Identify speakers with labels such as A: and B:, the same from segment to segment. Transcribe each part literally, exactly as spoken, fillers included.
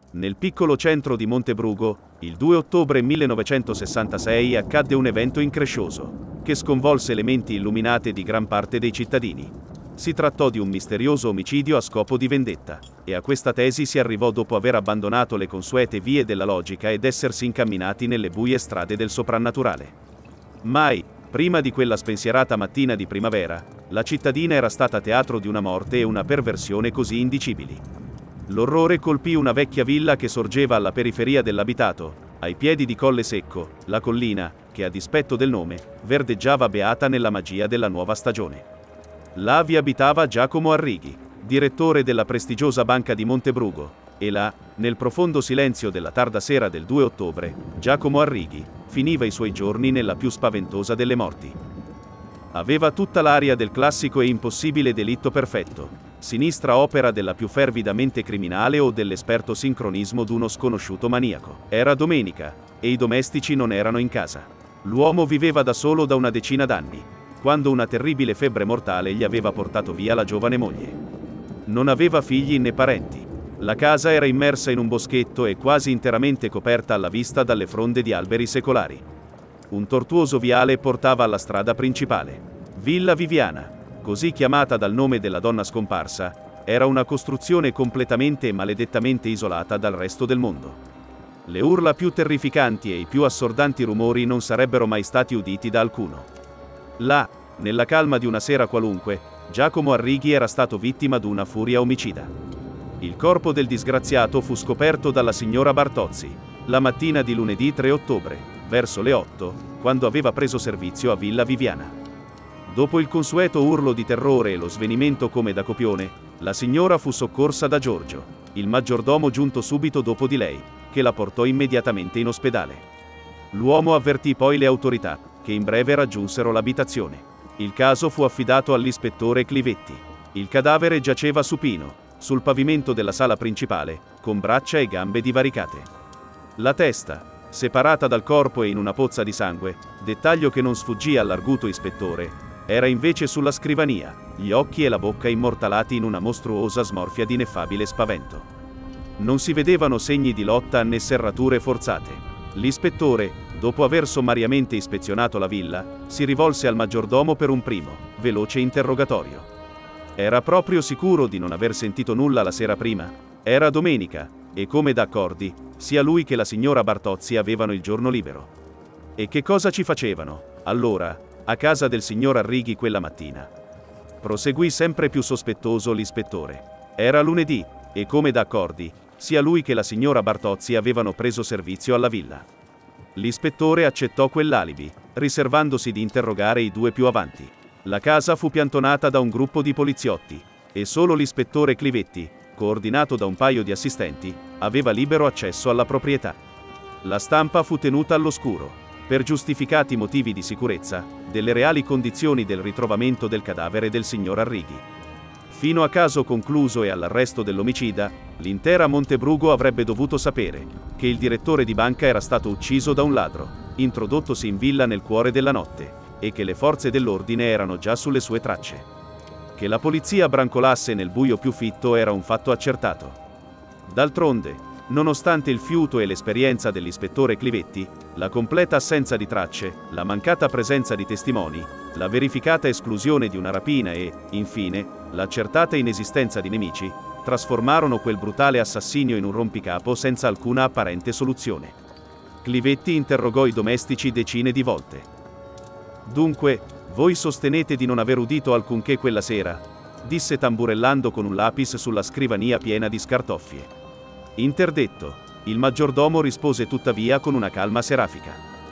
A: Nel piccolo centro di Montebrugo, il due ottobre millenovecentosessantasei accadde un evento increscioso, che sconvolse le menti illuminate di gran parte dei cittadini. Si trattò di un misterioso omicidio a scopo di vendetta, e a questa tesi si arrivò dopo aver abbandonato le consuete vie della logica ed essersi incamminati nelle buie strade del soprannaturale. Mai, prima di quella spensierata mattina di primavera, la cittadina era stata teatro di una morte e una perversione così indicibili. L'orrore colpì una vecchia villa che sorgeva alla periferia dell'abitato, ai piedi di Colle Secco, la collina, che a dispetto del nome, verdeggiava beata nella magia della nuova stagione. Là vi abitava Giacomo Arrighi, direttore della prestigiosa Banca di Montebrugo, e là, nel profondo silenzio della tarda sera del due ottobre, Giacomo Arrighi finiva i suoi giorni nella più spaventosa delle morti. Aveva tutta l'aria del classico e impossibile delitto perfetto, sinistra opera della più fervida mente criminale o dell'esperto sincronismo d'uno sconosciuto maniaco. Era domenica, e i domestici non erano in casa. L'uomo viveva da solo da una decina d'anni, quando una terribile febbre mortale gli aveva portato via la giovane moglie. Non aveva figli né parenti. La casa era immersa in un boschetto e quasi interamente coperta alla vista dalle fronde di alberi secolari. Un tortuoso viale portava alla strada principale. Villa Viviana, così chiamata dal nome della donna scomparsa, era una costruzione completamente e maledettamente isolata dal resto del mondo. Le urla più terrificanti e i più assordanti rumori non sarebbero mai stati uditi da alcuno. Là, nella calma di una sera qualunque, Giacomo Arrighi era stato vittima d'una furia omicida. Il corpo del disgraziato fu scoperto dalla signora Bartozzi, la mattina di lunedì tre ottobre, verso le otto, quando aveva preso servizio a Villa Viviana. Dopo il consueto urlo di terrore e lo svenimento come da copione, la signora fu soccorsa da Giorgio, il maggiordomo giunto subito dopo di lei, che la portò immediatamente in ospedale. L'uomo avvertì poi le autorità, che in breve raggiunsero l'abitazione. Il caso fu affidato all'ispettore Clivetti. Il cadavere giaceva supino, sul pavimento della sala principale, con braccia e gambe divaricate. La testa, separata dal corpo e in una pozza di sangue, dettaglio che non sfuggì all'arguto ispettore, era invece sulla scrivania, gli occhi e la bocca immortalati in una mostruosa smorfia di ineffabile spavento. Non si vedevano segni di lotta né serrature forzate. L'ispettore, dopo aver sommariamente ispezionato la villa, si rivolse al maggiordomo per un primo, veloce interrogatorio. Era proprio sicuro di non aver sentito nulla la sera prima? Era domenica, e come da accordi, sia lui che la signora Bartozzi avevano il giorno libero. E che cosa ci facevano, allora, a casa del signor Arrighi quella mattina? Proseguì sempre più sospettoso l'ispettore. Era lunedì, e come da accordi, sia lui che la signora Bartozzi avevano preso servizio alla villa. L'ispettore accettò quell'alibi, riservandosi di interrogare i due più avanti. La casa fu piantonata da un gruppo di poliziotti, e solo l'ispettore Clivetti, coordinato da un paio di assistenti, aveva libero accesso alla proprietà. La stampa fu tenuta all'oscuro, per giustificati motivi di sicurezza, delle reali condizioni del ritrovamento del cadavere del signor Arrighi. Fino a caso concluso e all'arresto dell'omicida, l'intera Montebrugo avrebbe dovuto sapere che il direttore di banca era stato ucciso da un ladro, introdottosi in villa nel cuore della notte, e che le forze dell'ordine erano già sulle sue tracce. Che la polizia brancolasse nel buio più fitto era un fatto accertato. D'altronde, nonostante il fiuto e l'esperienza dell'ispettore Clivetti, la completa assenza di tracce, la mancata presenza di testimoni, la verificata esclusione di una rapina e, infine, l'accertata inesistenza di nemici, trasformarono quel brutale assassinio in un rompicapo senza alcuna apparente soluzione. Clivetti interrogò i domestici decine di volte. «Dunque, voi sostenete di non aver udito alcunché quella sera?» disse tamburellando con un lapis sulla scrivania piena di scartoffie. Interdetto, il maggiordomo rispose tuttavia con una calma serafica.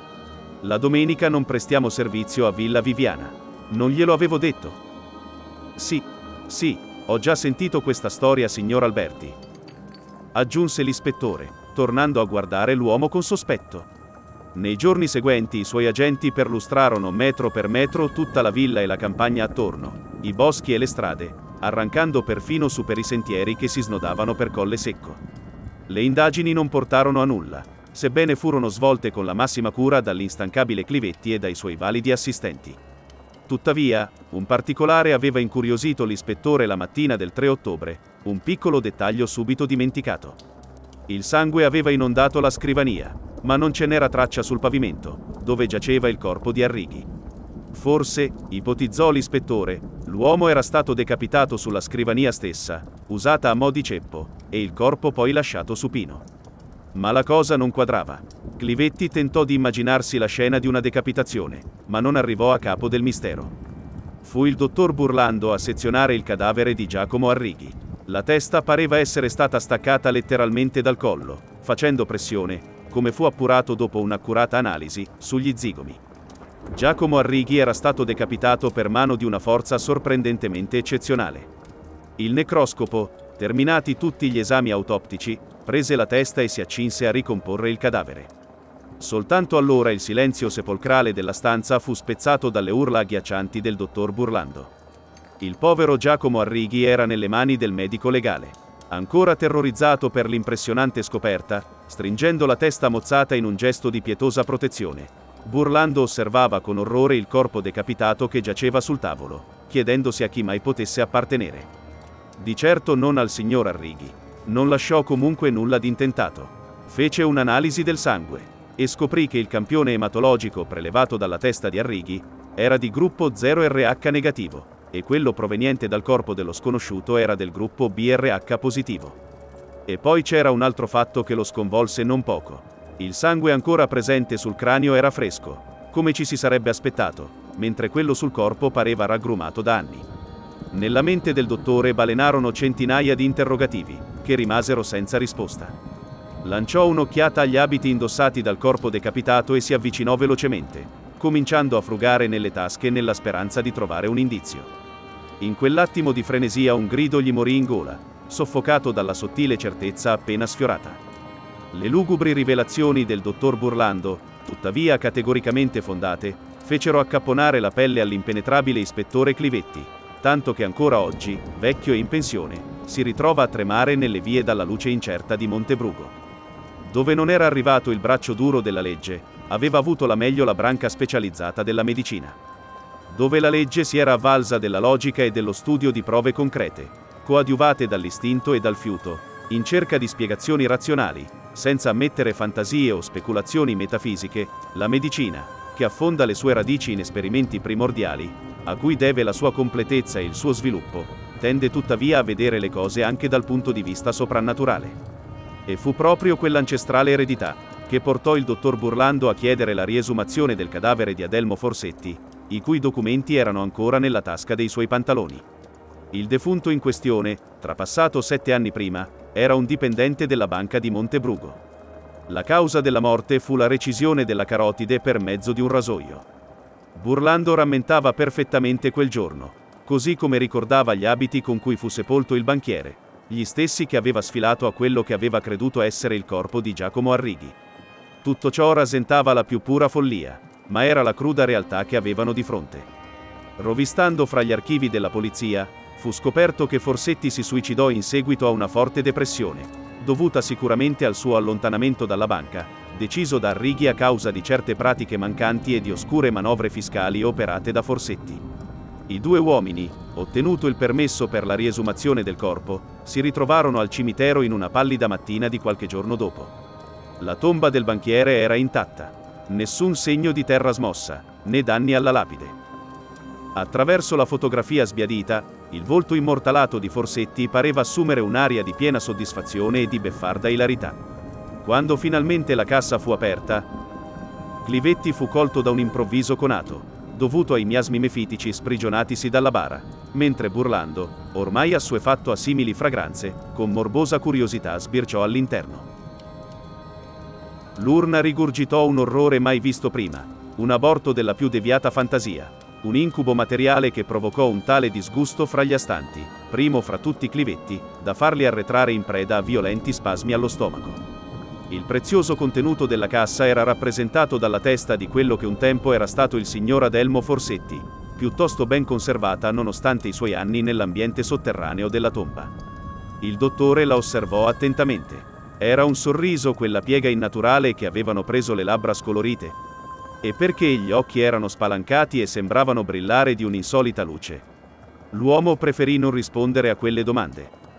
A: «La domenica non prestiamo servizio a Villa Viviana. Non glielo avevo detto?» «Sì, sì, ho già sentito questa storia, signor Alberti», aggiunse l'ispettore, tornando a guardare l'uomo con sospetto. Nei giorni seguenti i suoi agenti perlustrarono metro per metro tutta la villa e la campagna attorno, i boschi e le strade, arrancando perfino su per i sentieri che si snodavano per Colle Secco. Le indagini non portarono a nulla, sebbene furono svolte con la massima cura dall'instancabile Clivetti e dai suoi validi assistenti. Tuttavia, un particolare aveva incuriosito l'ispettore la mattina del tre ottobre, un piccolo dettaglio subito dimenticato. Il sangue aveva inondato la scrivania, ma non ce n'era traccia sul pavimento, dove giaceva il corpo di Arrighi. Forse, ipotizzò l'ispettore, l'uomo era stato decapitato sulla scrivania stessa, usata a mo' di ceppo, e il corpo poi lasciato supino. Ma la cosa non quadrava. Clivetti tentò di immaginarsi la scena di una decapitazione, ma non arrivò a capo del mistero. Fu il dottor Burlando a sezionare il cadavere di Giacomo Arrighi. La testa pareva essere stata staccata letteralmente dal collo, facendo pressione, come fu appurato dopo un'accurata analisi, sugli zigomi. Giacomo Arrighi era stato decapitato per mano di una forza sorprendentemente eccezionale. Il necroscopo, terminati tutti gli esami autoptici, prese la testa e si accinse a ricomporre il cadavere. Soltanto allora il silenzio sepolcrale della stanza fu spezzato dalle urla agghiaccianti del dottor Burlando. Il povero Giacomo Arrighi era nelle mani del medico legale. Ancora terrorizzato per l'impressionante scoperta, stringendo la testa mozzata in un gesto di pietosa protezione, Burlando osservava con orrore il corpo decapitato che giaceva sul tavolo, chiedendosi a chi mai potesse appartenere. Di certo non al signor Arrighi. Non lasciò comunque nulla di intentato. Fece un'analisi del sangue e scoprì che il campione ematologico prelevato dalla testa di Arrighi era di gruppo zero R H negativo e quello proveniente dal corpo dello sconosciuto era del gruppo B R H positivo. E poi c'era un altro fatto che lo sconvolse non poco. Il sangue ancora presente sul cranio era fresco, come ci si sarebbe aspettato, mentre quello sul corpo pareva raggrumato da anni. Nella mente del dottore balenarono centinaia di interrogativi, che rimasero senza risposta. Lanciò un'occhiata agli abiti indossati dal corpo decapitato e si avvicinò velocemente, cominciando a frugare nelle tasche nella speranza di trovare un indizio. In quell'attimo di frenesia un grido gli morì in gola, soffocato dalla sottile certezza appena sfiorata. Le lugubri rivelazioni del dottor Burlando, tuttavia categoricamente fondate, fecero accapponare la pelle all'impenetrabile ispettore Clivetti, tanto che ancora oggi, vecchio e in pensione, si ritrova a tremare nelle vie dalla luce incerta di Montebrugo. Dove non era arrivato il braccio duro della legge, aveva avuto la meglio la branca specializzata della medicina. Dove la legge si era avvalsa della logica e dello studio di prove concrete, coadiuvate dall'istinto e dal fiuto, in cerca di spiegazioni razionali, senza ammettere fantasie o speculazioni metafisiche, la medicina, che affonda le sue radici in esperimenti primordiali, a cui deve la sua completezza e il suo sviluppo, tende tuttavia a vedere le cose anche dal punto di vista soprannaturale. E fu proprio quell'ancestrale eredità che portò il dottor Burlando a chiedere la riesumazione del cadavere di Adelmo Forsetti, i cui documenti erano ancora nella tasca dei suoi pantaloni. Il defunto in questione, trapassato sette anni prima, era un dipendente della banca di Montebrugo. La causa della morte fu la recisione della carotide per mezzo di un rasoio. Burlando rammentava perfettamente quel giorno, così come ricordava gli abiti con cui fu sepolto il banchiere, gli stessi che aveva sfilato a quello che aveva creduto essere il corpo di Giacomo Arrighi. Tutto ciò rasentava la più pura follia, ma era la cruda realtà che avevano di fronte. Rovistando fra gli archivi della polizia, fu scoperto che Forsetti si suicidò in seguito a una forte depressione, dovuta sicuramente al suo allontanamento dalla banca, deciso da Arrighi a causa di certe pratiche mancanti e di oscure manovre fiscali operate da Forsetti. I due uomini, ottenuto il permesso per la riesumazione del corpo, si ritrovarono al cimitero in una pallida mattina di qualche giorno dopo. La tomba del banchiere era intatta. Nessun segno di terra smossa, né danni alla lapide. Attraverso la fotografia sbiadita, il volto immortalato di Forsetti pareva assumere un'aria di piena soddisfazione e di beffarda ilarità. Quando finalmente la cassa fu aperta, Clivetti fu colto da un improvviso conato, dovuto ai miasmi mefitici sprigionatisi dalla bara, mentre Burlando, ormai assuefatto a simili fragranze, con morbosa curiosità sbirciò all'interno. L'urna rigurgitò un orrore mai visto prima, un aborto della più deviata fantasia, un incubo materiale che provocò un tale disgusto fra gli astanti, primo fra tutti Clivetti, da farli arretrare in preda a violenti spasmi allo stomaco. Il prezioso contenuto della cassa era rappresentato dalla testa di quello che un tempo era stato il signor Adelmo Forsetti, piuttosto ben conservata nonostante i suoi anni nell'ambiente sotterraneo della tomba. Il dottore la osservò attentamente. Era un sorriso quella piega innaturale che avevano preso le labbra scolorite? E perché gli occhi erano spalancati e sembravano brillare di un'insolita luce? L'uomo preferì non rispondere a quelle domande.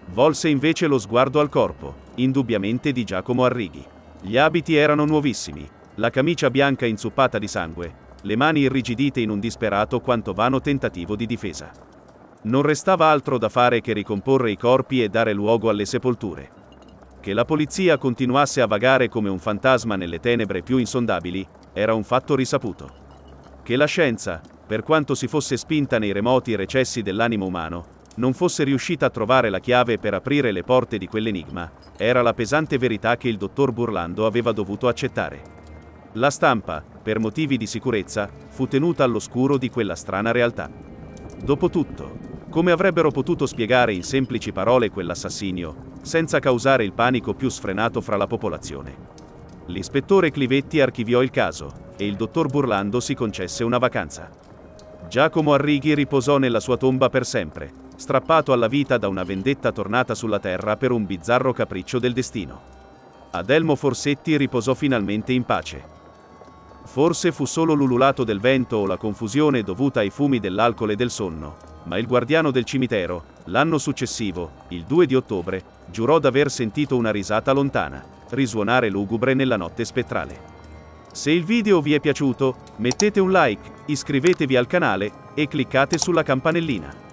A: Volse invece lo sguardo al corpo, indubbiamente di Giacomo Arrighi. Gli abiti erano nuovissimi, la camicia bianca inzuppata di sangue, le mani irrigidite in un disperato quanto vano tentativo di difesa. Non restava altro da fare che ricomporre i corpi e dare luogo alle sepolture. Che la polizia continuasse a vagare come un fantasma nelle tenebre più insondabili, era un fatto risaputo. Che la scienza, per quanto si fosse spinta nei remoti recessi dell'animo umano, non fosse riuscita a trovare la chiave per aprire le porte di quell'enigma, era la pesante verità che il dottor Burlando aveva dovuto accettare. La stampa, per motivi di sicurezza, fu tenuta all'oscuro di quella strana realtà. Dopotutto, come avrebbero potuto spiegare in semplici parole quell'assassinio, senza causare il panico più sfrenato fra la popolazione? L'ispettore Clivetti archiviò il caso, e il dottor Burlando si concesse una vacanza. Giacomo Arrighi riposò nella sua tomba per sempre, strappato alla vita da una vendetta tornata sulla terra per un bizzarro capriccio del destino. Adelmo Forsetti riposò finalmente in pace. Forse fu solo l'ululato del vento o la confusione dovuta ai fumi dell'alcol e del sonno, ma il guardiano del cimitero, l'anno successivo, il due di ottobre, giurò d'aver sentito una risata lontana, risuonare lugubre nella notte spettrale. Se il video vi è piaciuto, mettete un like, iscrivetevi al canale e cliccate sulla campanellina.